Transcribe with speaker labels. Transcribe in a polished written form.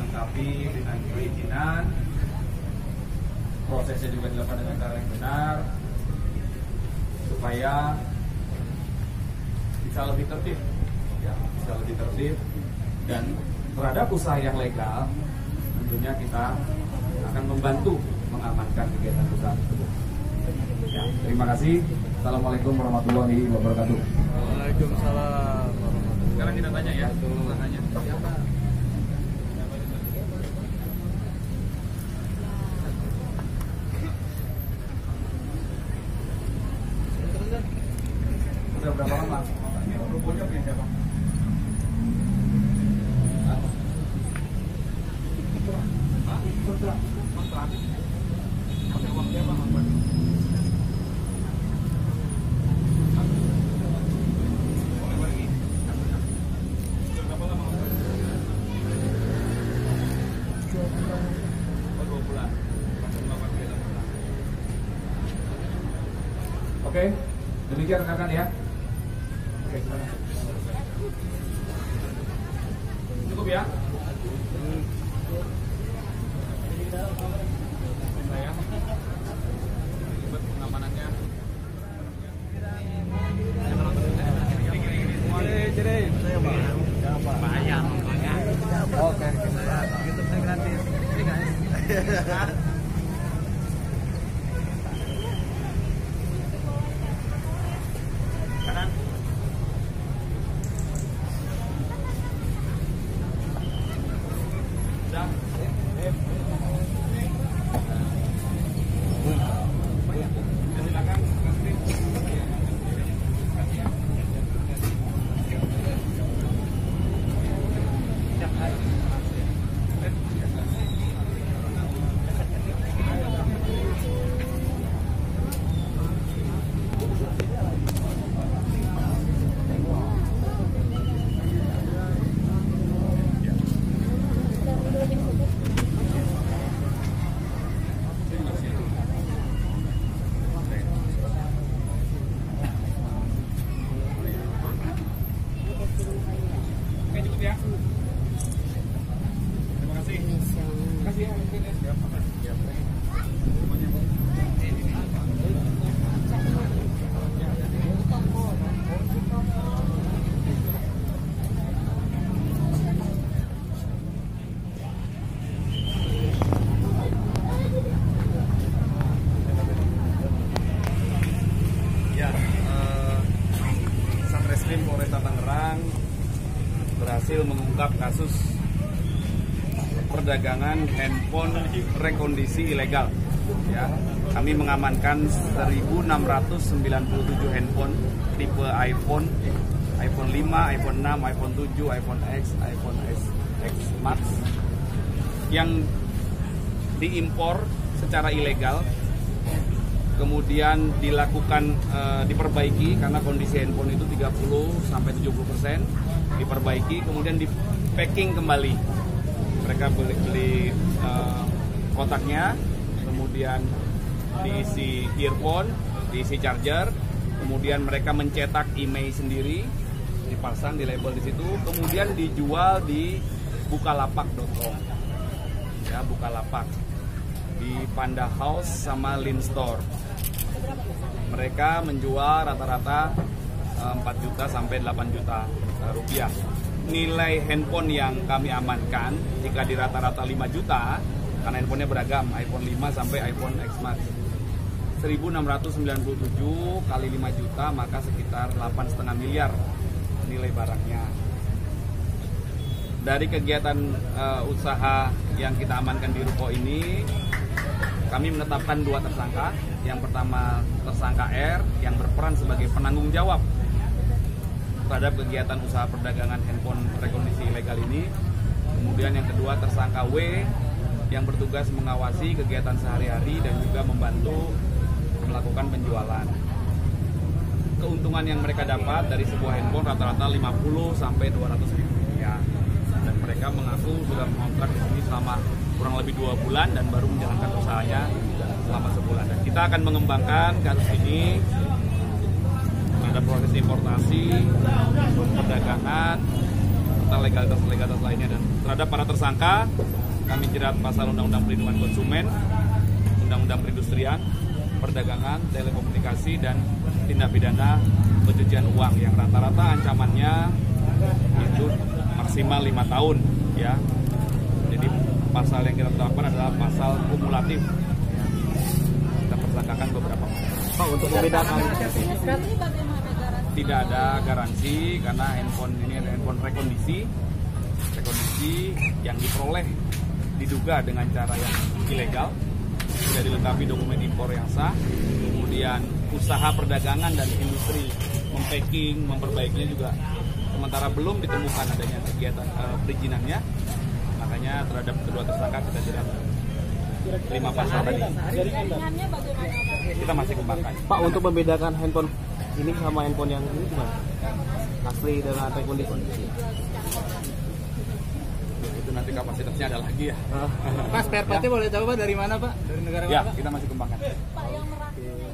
Speaker 1: dilengkapi dengan perizinan, prosesnya juga dilakukan dengan cara yang benar supaya bisa lebih tertib, ya, bisa lebih tertib. Dan terhadap usaha yang legal, tentunya kita akan membantu mengamankan kegiatan usaha tersebut. Ya, terima kasih. Assalamualaikum warahmatullahi wabarakatuh.
Speaker 2: Waalaikumsalam.
Speaker 1: Sekarang kita tanya ya, tanya siapa? Udah berapa lama? Rubuhnya punya siapa? Kontrak. Pakai uang siapa, Mas? Oke, demikian rekan-rekan ya. Oke, silakan. Cukup ya? Saya ribet pengamanannya.
Speaker 2: Bayar.
Speaker 1: Oke,
Speaker 2: YouTube saya gratis. Ini guys. Kanan.
Speaker 1: Sudah. Silakan. Oke, cukup ya. Terima kasih. Terima kasih ya.
Speaker 2: Ya, Satreskrim Polresta Tangerang berhasil mengungkap kasus perdagangan handphone rekondisi ilegal. Ya, kami mengamankan 1.697 handphone tipe iPhone 5, iPhone 6, iPhone 7, iPhone X, iPhone X Max yang diimpor secara ilegal. Kemudian dilakukan diperbaiki karena kondisi handphone itu 30-70% diperbaiki, kemudian di packing kembali. Mereka beli kotaknya, kemudian diisi earphone, diisi charger, kemudian mereka mencetak email sendiri, dipasang di label di situ, kemudian dijual di bukalapak.com. Ya, Bukalapak di Panda House sama Lin Store. Mereka menjual rata-rata 4 juta sampai 8 juta rupiah. Nilai handphone yang kami amankan jika di rata-rata 5 juta, karena handphonenya beragam, iPhone 5 sampai iPhone X Max. 1.697 kali 5 juta maka sekitar 8,5 miliar nilai barangnya. Dari kegiatan usaha yang kita amankan di ruko ini, kami menetapkan 2 tersangka. Yang pertama tersangka R yang berperan sebagai penanggung jawab terhadap kegiatan usaha perdagangan handphone rekondisi ilegal ini. Kemudian yang kedua tersangka W yang bertugas mengawasi kegiatan sehari-hari dan juga membantu melakukan penjualan. Keuntungan yang mereka dapat dari sebuah handphone rata-rata 50 sampai 200 ribu rupiah. Dan mereka mengaku sudah mengontrak di sini selama kurang lebih 2 bulan dan baru menjalankan usahanya selama sebulan. Dan kita akan mengembangkan kasus ini. Ada proses importasi, perdagangan, serta legalitas lainnya. Dan terhadap para tersangka kami jerat pasal Undang-Undang Perlindungan Konsumen, Undang-Undang Perindustrian, Perdagangan, Telekomunikasi, dan tindak pidana pencucian uang yang rata-rata ancamannya itu maksimal 5 tahun ya. Jadi pasal yang kita terapkan adalah pasal kumulatif. Kita persangkakan beberapa.
Speaker 3: Pak, untuk membedakan
Speaker 2: tidak ada garansi karena handphone ini ada handphone rekondisi yang diperoleh diduga dengan cara yang ilegal, tidak dilengkapi dokumen impor yang sah, kemudian usaha perdagangan dan industri mempacking, memperbaikinya juga sementara belum ditemukan adanya kegiatan perizinannya, makanya terhadap kedua tersangka kita jerat 5 pasal tadi. Kita masih kembangkan.
Speaker 3: Pak, untuk membedakan handphone ini sama handphone yang ini gimana? Asli dengan rekondisi.
Speaker 2: Itu nanti kapasitasnya ada lagi ya.
Speaker 3: Pak, spare partnya boleh tahu Pak dari mana Pak? Dari negara mana
Speaker 2: ya,
Speaker 3: Pak?
Speaker 2: kita masih kembangkan.
Speaker 4: Pak, yang merakit